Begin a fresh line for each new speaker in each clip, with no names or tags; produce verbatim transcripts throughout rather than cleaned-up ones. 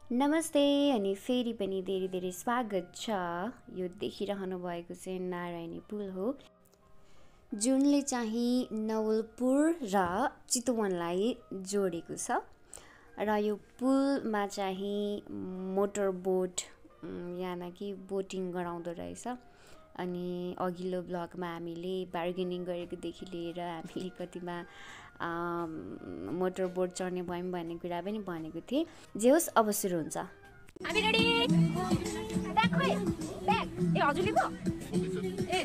नमस्ते अनि फेरि पनि धेरै धेरै स्वागत छ। यो देखिरहनु भएको चाहिँ नारायणी पुल हो, जुनले चाहिँ नवलपुर र चितवनलाई जोडेको छ। र यो पुलमा चाहिँ मोटर बोट याना कि बोटिङ गराउँदो रहेछ। अनि अघिल्लो ब्लगमा हामीले बार्गेनिङ गरेकोदेखि लिएर हामीले कतिमा मोटर बोट चढ्ने भयौँ भन्ने कुरा पनि भनेको थिएँ। जे होस् अब सुरु हुन्छ। हामी रेडी। ब्याग खोइ ब्याग ए हजुरले पो ए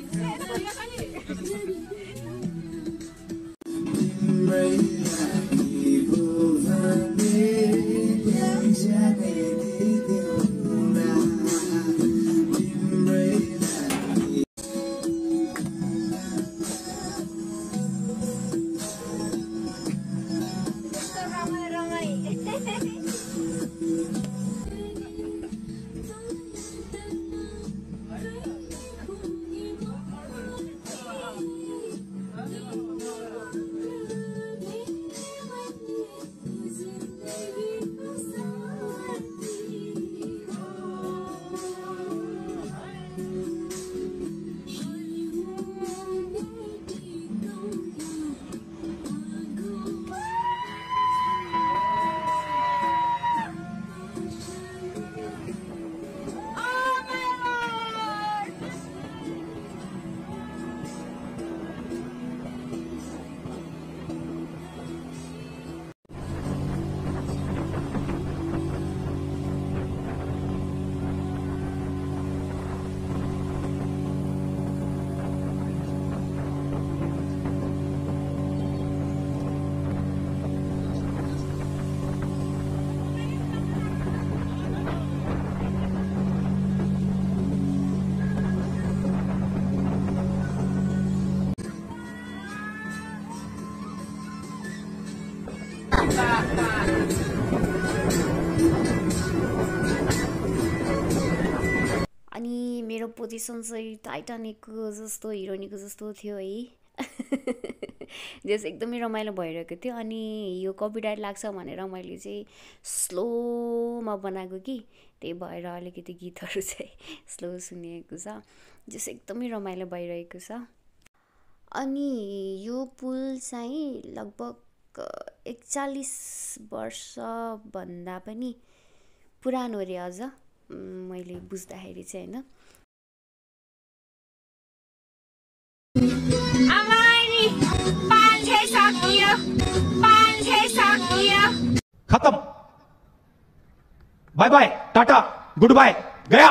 अनि मेरो पोजिसन चाहिँ टाइटानिकको जस्तो हिरोनीको जस्तो थियो है। जस एकदमै रमाइलो भइरहेको थियो। अनि यो कपिराइट लाग्छ भनेर मैले चाहिँ स्लोमा बनाएको कि त्यही भएर अलिकति गीतहरू चाहिँ स्लो सुनिएको छ। जस एकदमै रमाइलो भइरहेको छ। अनि यो पुल चाहिँ लगभग एकचालिस वर्षभन्दा पनि पुरानो रे अझ मैले बुझ्दाखेरि चाहिँ होइन।
खत्म, bye bye, tata, good bye, गया।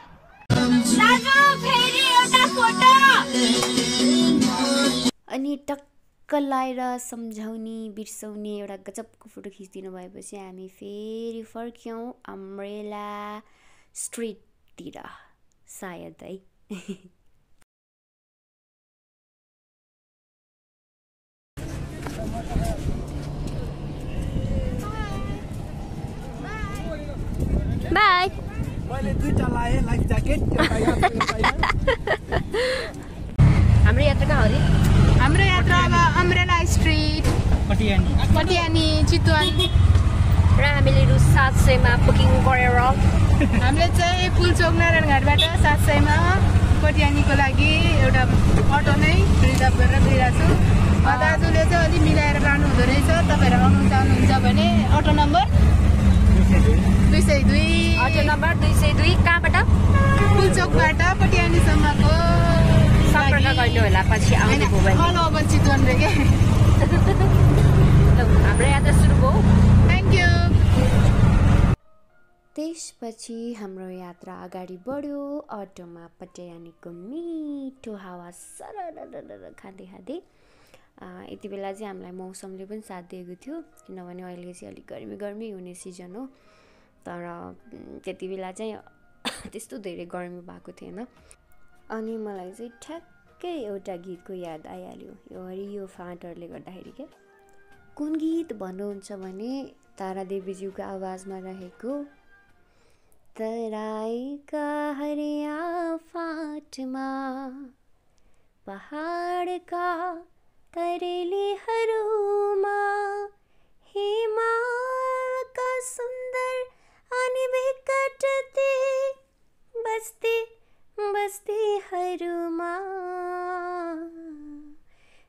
अनि टक्क लाएर सम्झाउने बिर्साउने एउटा गजबको फोटो खिचिदिनु भएपछि हामी फेरि फर्क्यौँ अम्ब्रेला स्ट्रिटतिर सायद है। बाई।
मैले दुईटा लाए लाइफ ज्याकेट।
हाम्रो यात्रा कहाँ हो रे?
हाम्रो यात्रा अब अम्ब्रेला स्ट्रिट,
पटियानी
पटियानी, चितवन
र हामीले रु सात सयमा बुकिङ गरेर
हामीले चाहिँ पुलचोक नारायण घाटबाट सात सयमा पटियानीको लागि एउटा अटो नै रिजर्भ गरेर गइरहेको छु। दाजुले चाहिँ अलिक मिलाएर लानु हुँदो रहेछ। तपाईँहरू आउनु चाहनुहुन्छ भने अटो नम्बर दुई सय दुई
अटो नम्बर दुई सय दुई कहाँबाट?
पुलचोकबाट पटियानीसम्मको
सम्पर्क गर्नु होला पछि आउनुभयो भने।
अल ओभर चितवन रे के।
हाम्रो यात्रा सुरु भयो।
Thank you.
त्यसपछि हाम्रो यात्रा अगाडि बढ्यो। अटोमा पटियानीको मिठो हावा सररररर खाँदै खाँदै। यति बेला चाहिँ हामीलाई मौसमले पनि साथ दिएको थियो, किनभने अहिले चाहिँ अलिक गर्मी गर्मी हुने सिजन हो। तर त्यति बेला चाहिँ त्यस्तो धेरै गर्मी भएको थिएन। अनि मलाई चाहिँ ठ्याक्कै एउटा गीतको याद आइहाल्यो, यो हरियो फाँटहरूले गर्दाखेरि क्या। कुन गीत भन्नुहुन्छ भने तारा देवीज्यूको आवाजमा रहेको तराईका हरिया फाँटमा पहाडका तरेलीहरूमा हिमालका सुन्दर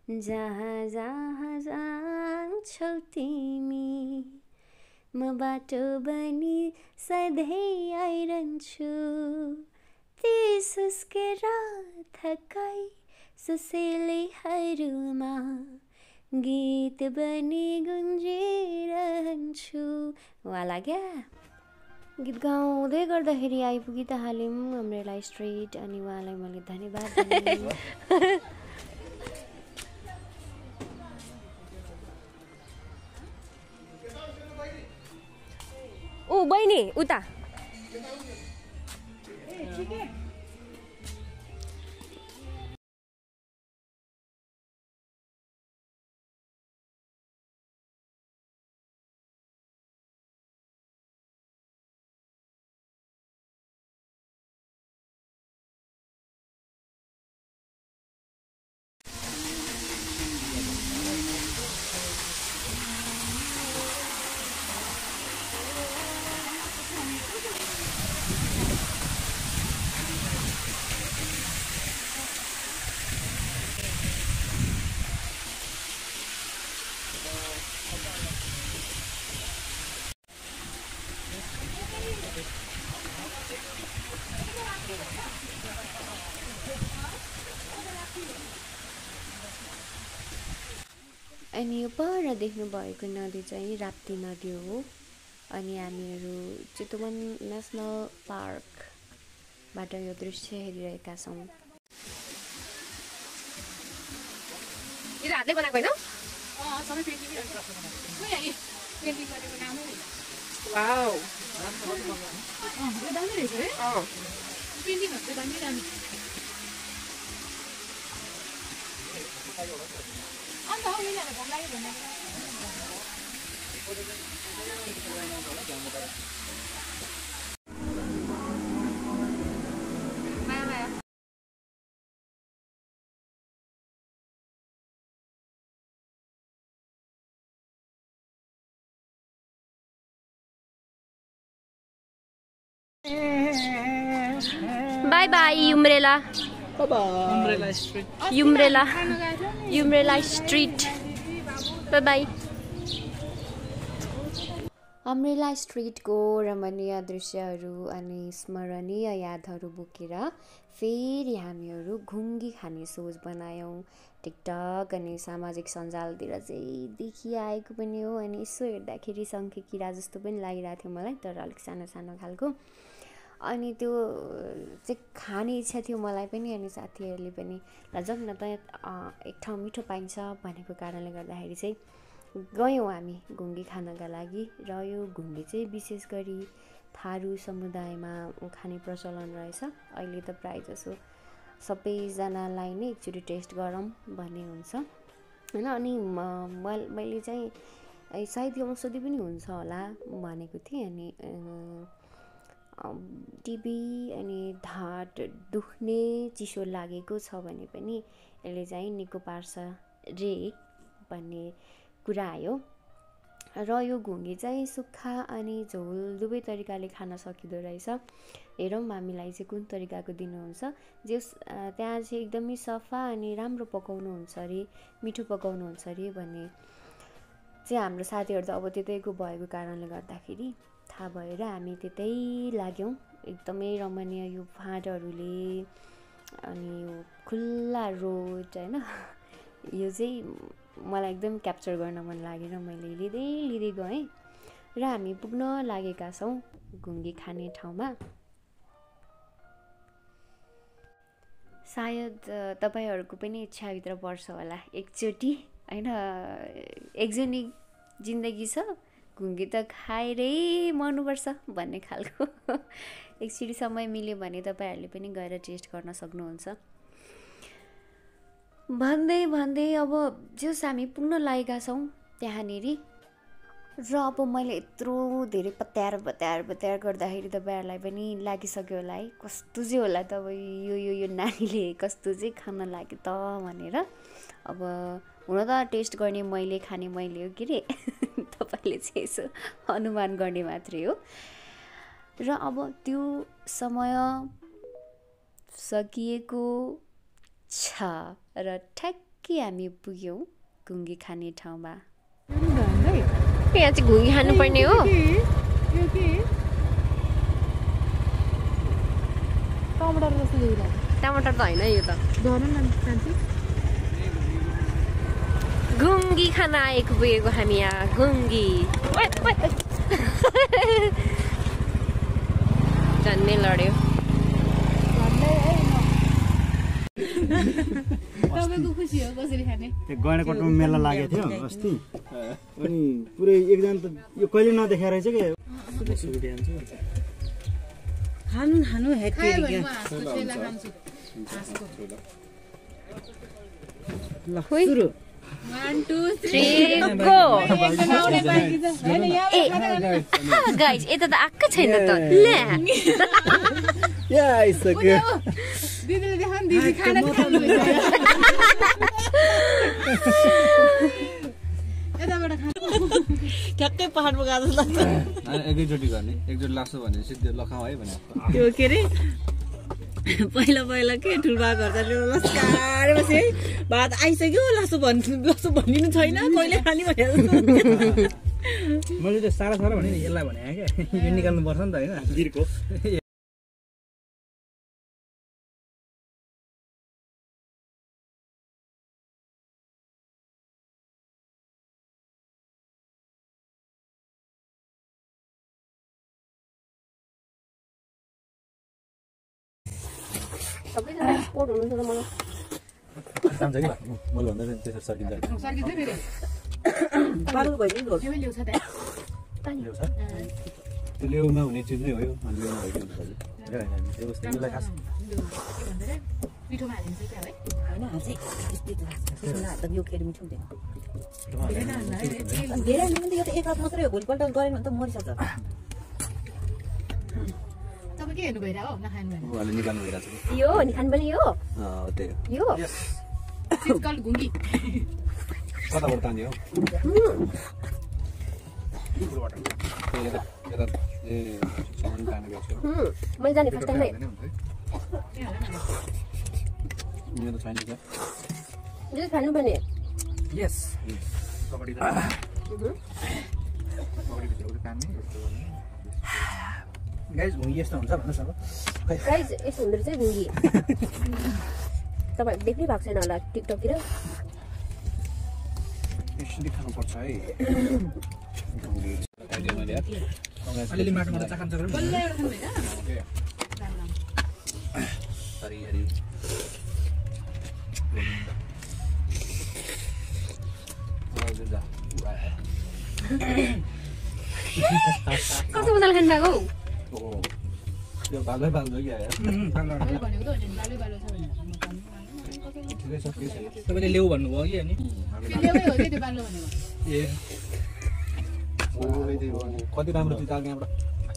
जहाँ जहाँ जान्छौ तिमी म बाटो बनी सधैँ आइरहन्छु ती सुस्केर थकाइ सुसेलीहरूमा गीत बनी गुन्जिरहन्छु। वाला क्या गीत गाउँदै गर्दाखेरि आइपुगी त हाल्यौँ अम्ब्रेला स्ट्रिट अनि उहाँलाई मैले धन्यवाद दिएँ।
ओ बहिनी उता
अनि यो पर देख्नु भएको नदी चाहिँ राप्ती नदी हो अनि हामीहरू चितवन नेसनल पार्कबाट यो दृश्य हेरिरहेका छौँ।
यो हातले बनाएको हैन?
अँ सबै पेन्टिङ गरेको पेन्टिङ गरेको नामै
वाउ
अँ यो दामी रहेछ है।
अँ
पेन्टिङहरु चाहिँ दामी दामी। अन्त हौ यिनीहरू भोग लाग्यो भन्दाखेरि माया माया
bye bye umbrella
umbrella street
umbrella umbrella street bye bye.
Umbrella स्ट्रिटको रमणीय दृश्यहरू अनि स्मरणीय यादहरू बोकेर फेरि हामीहरू घुङ्गी खाने सोच बनायौँ। टिकटक अनि सामाजिक सञ्जालतिर चाहिँ देखिआएको पनि हो अनि यसो हेर्दाखेरि शङ्खे किरा जस्तो पनि लागिरहेको थियो मलाई, तर अलिक सानो सानो खालको। अनि त्यो चाहिँ खाने इच्छा थियो मलाई पनि अनि साथीहरूले पनि ल जाउँ न त एक ठाउँ मिठो पाइन्छ भनेको कारणले गर्दाखेरि चाहिँ गयौँ हामी घुङ्गी खानका लागि। र यो घुङ्गी चाहिँ विशेष गरी थारू समुदायमा खाने प्रचलन रहेछ। अहिले त प्रायः जसो सबैजनालाई नै एकचोटि टेस्ट गरौँ भन्ने हुन्छ होइन। अनि मैले चाहिँ सायद यो औषधि पनि हुन्छ होला भनेको थिएँ। अनि टिबी अनि ढाड दुख्ने चिसो लागेको छ भने पनि यसले चाहिँ निको पार्छ रे भन्ने कुरा आयो। र यो घुङ्गी चाहिँ सुक्खा अनि झोल दुवै तरिकाले खान सकिँदो रहेछ। हेरौँ हामीलाई चाहिँ कुन तरिकाको दिनुहुन्छ। जस त्यहाँ चाहिँ एकदमै सफा अनि राम्रो पकाउनुहुन्छ अरे, मिठो पकाउनुहुन्छ अरे भन्ने चाहिँ हाम्रो साथीहरू त अब त्यतैको भएको कारणले गर्दाखेरि थाहा भएर हामी त्यतै लाग्यौँ। एकदमै रमणीय यो फाँटहरूले अनि यो खुल्ला रोड होइन, यो चाहिँ मलाई एकदम क्याप्चर गर्न मन लागेर मैले लिँदै लिँदै गएँ र हामी पुग्न लागेका छौँ घुङ्गी खाने ठाउँमा। सायद तपाईँहरूको पनि इच्छाभित्र पर्छ होला एकचोटि होइन, एकजनी जिन्दगी छ घुङ्गी त खाएरै मर्नुपर्छ भन्ने खालको एकचोटि समय मिल्यो भने तपाईँहरूले पनि गएर टेस्ट गर्न सक्नुहुन्छ। भन्दै भन्दै अब जस हामी पुग्न लागेका छौँ त्यहाँनिर र अब मैले यत्रो धेरै पत्याएर पत्याएर पत्याएर गर्दाखेरि तपाईँहरूलाई पनि लागिसक्यो होला है कस्तो चाहिँ होला त अब यो यो यो नानीले कस्तो चाहिँ खान लाग्यो त भनेर। अब हुन त टेस्ट गर्ने मैले, खाने मैले हो के अरे तपाईँले चाहिँ यसो अनुमान गर्ने मात्रै हो। र अब त्यो समय सकिएको छ र ठ्याक्कै ठ्याक्कै हामी पुग्यौँ घुङ्गी खाने ठाउँमा।
यहाँ चाहिँ घुङ्गी खानुपर्ने हो।
टमाटर जस्तो देखिरहेको
टमाटर त होइन यो त
धन न सान्ची
घुङ्गी खान आएको पुगेको हामी यहाँ घुङ्गी झन्नै लड्यो।
तपाईँको खुसी हो कसरी खाने?
त्यो गैँडाकोटमा मेला लागेको थियो अस्ति अनि पुरै एकजना त यो कहिले नदेखाएर रहेछ के
खानु खानु हेक्टेरी क्या ल सुरु
one two
three go guys यता त आक्कै छैन त ले
या आइसक्यो
दिदीले देखाउन दिदी खाना खानु भइसक्यो यताबाट खानु
ठ्याक्कै पहाडमा गएको जस्तो लाग्छ।
एकैचोटि गर्ने एकचोटि लाग्छ भने सिधै लखाऊ है भने
त्यो के अरे पहिला पहिला के ठुल्बा घरले लस्काएर बसे है भात आइसक्यो लासो भन्नु लासो भनिदिनु छैन कहिले खाने भनेर
मैले त सारा सारा भने नि यसलाई भने क्या यो निकाल्नु पर्छ नि त होइन गिरको
स्पोर्ट हुनुहुन्छ त मलाई
काम छ कि मैले भन्दा त्यसरी सर्किन्छ
सर्किन्छ फेरि
बालु भइदिनु
के ल्याउँछ त
ल्याउँछ त्यो ल्याउमा हुने चिज नै हो यो ल्याउनु भइदिनु पर्छ त्यसलाई खास
पिठोमा हालिन्छ क्या है
होइन हाल्छ यस्तै त हात त यो खेर मिठो हुँदैन धेरै हाल्नु पनि त यो त एक हात मात्रै हो भोलिपल्ट गऱ्यो भने त मरिसक्छ।
तपाईँ के हेर्नु भइरहेको हो नखानु भएर
उहाँले निकाल्नु भइरहेको छ
यो नि खानु पनि यो
त्यही
यो
शीतकाल घुङ्गी
कताबाट तान्यो हो ए सामान तानेको छ
मैले जाने फर्स्ट टाइम
यो त छैन क्या
यो खानु पर्ने
यस कबड्डी त कबड्डी भित्र तान्ने यस्तो गर्ने गाइस घुङ्गी यस्तो हुन्छ भन्नुहोस् अब
गाइस यस्तो हुँदो रहेछ घुङ्गी तपाईँ देख्नै भएको छैन होला टिकटकतिर
यसरी खानुपर्छ है अलिअलि माटो माटो चाखान चाखान
बल्ल एउटा खानु भएन
हरि हरि
कस्तो मजाले खानु भएको
यो बालै बाल्दो कि आयो
मैले भनेको त होइन बालै बालो छ भनेर
ठिकै छ ठिकै छ
तपाईँले ल्याउ भन्नुभयो कि अनि
ल्याउनै हो कि त्यो बालो भनेको
ए कति राम्रो चिज आएको यहाँबाट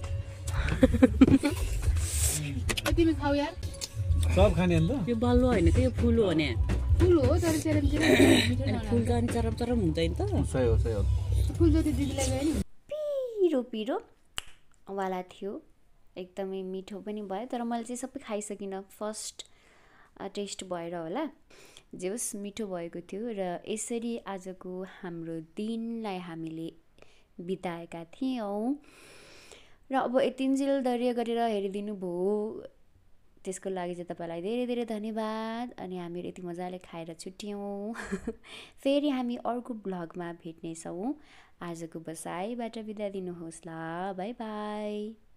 तिमी खाऊ यार
सब खाने अन्त
त्यो बल्लो होइन कि यो फुल हो भने
फुल हो तर चेरम चेरम मिठो
अनि फुल त अनि चरम चरम हुँदैन त
सही हो सही हो
फुल जति दिदीलाई गयो नि
पिरो पिरो वाला थियो एकदमै मिठो पनि भयो तर मैले चाहिँ सबै खाइसकिनँ फर्स्ट टेस्ट भएर होला जे होस् मिठो भएको थियो र यसरी आजको हाम्रो दिनलाई हामीले बिताएका थियौँ र अब यतिन्जेल धैर्य गरेर हेरिदिनु भयो त्यसको लागि चाहिँ तपाईँलाई धेरै धेरै धन्यवाद अनि हामीहरू यति मजाले खाएर छुट्यौँ फेरि हामी अर्को ब्लगमा भेट्नेछौँ आजको बसाइबाट बिदा दिनुहोस् ल बाई बाई।